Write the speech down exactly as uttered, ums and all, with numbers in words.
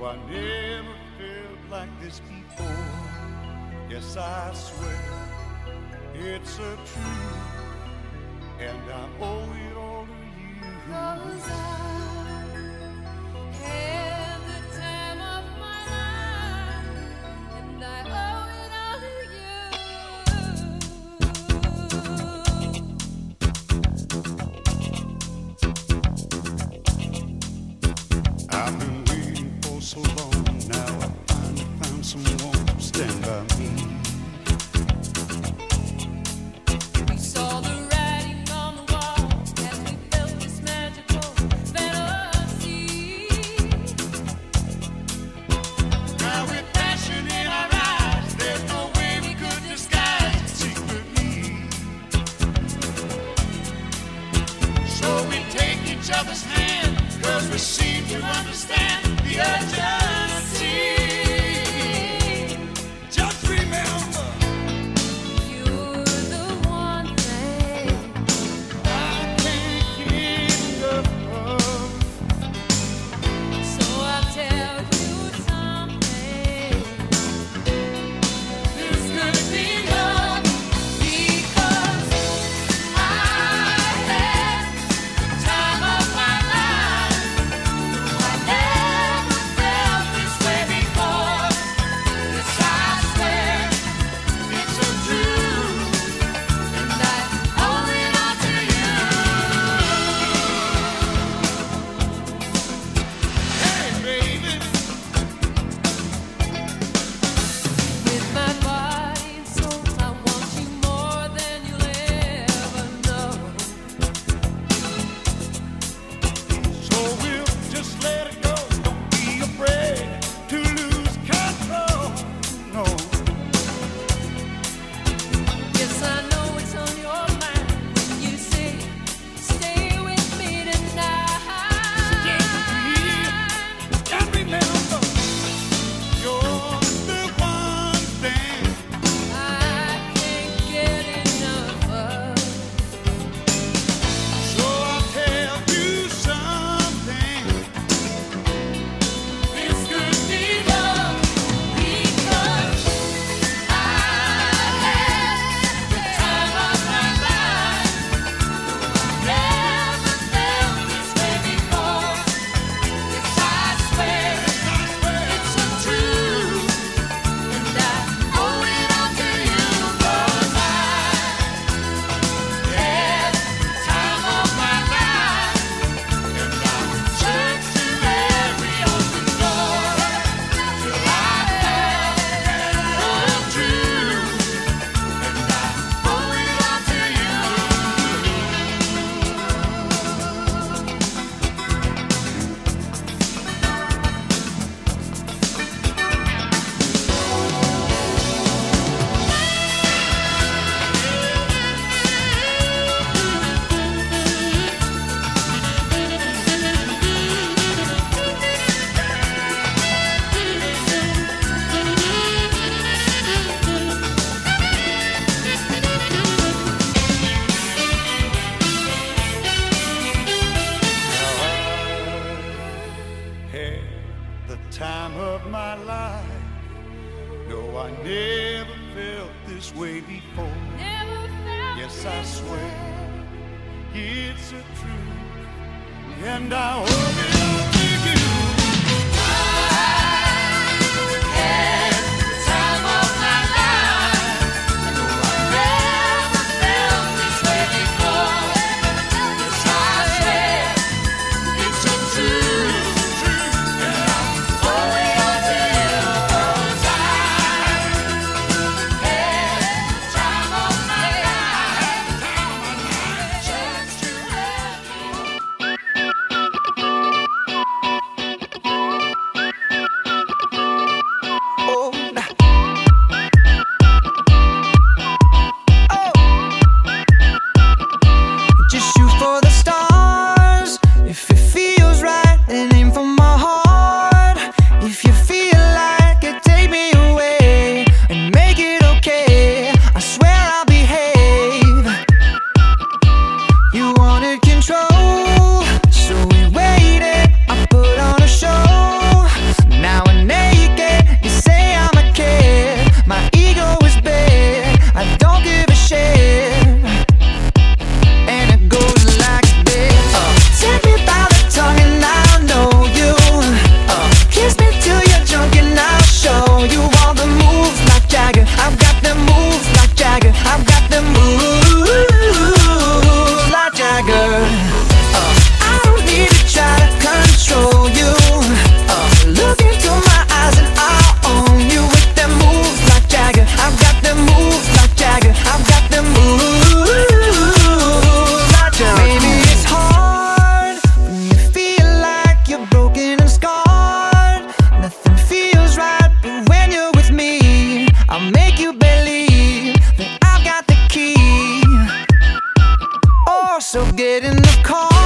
I never felt like this before. Yes, I swear it's a truth, and I owe it all to you. 'Cause I had the time of my life, and I owe it all to you. I've been waiting for so long, now I finally found someone to stand by me. We saw the writing on the wall as we felt this magical fantasy. Now with passion in our eyes, there's no way we could disguise it secretly. So we take each other's hand, 'cause we seem to understand the urgency. Just remember, You're the one thing I can't get enough of. so I'll tell you something. This could be love because I had the time of my life. I never felt this way before. Yes, I swear it's a truth, and I owe it all to you. Hey, baby, With my body and soul, I want you more than you'll ever know. so we'll just let it go. Don't be afraid to lose control. No. Yes, I know it's on your mind when you say, stay with me tonight. And remember, you're the one thing I can't get enough of. so I'll tell you something. This could be love because I had the time of my life. Never felt this way before. Yes, I swear it's a truth, and I owe it all to you. 'Cause I had the time of my life, and I searched to every open door till I found the truth, and I owe it all to you. Had the time of my life. No, I never felt this way before. Never felt Yes, I this swear way. it's a truth, and I owe it all to you. Had the time of my life. I never felt this way before. Yes, I swear it's a truth, and I owe it all to you. 'Cause I had the time of my life. Searched to every So get in the car.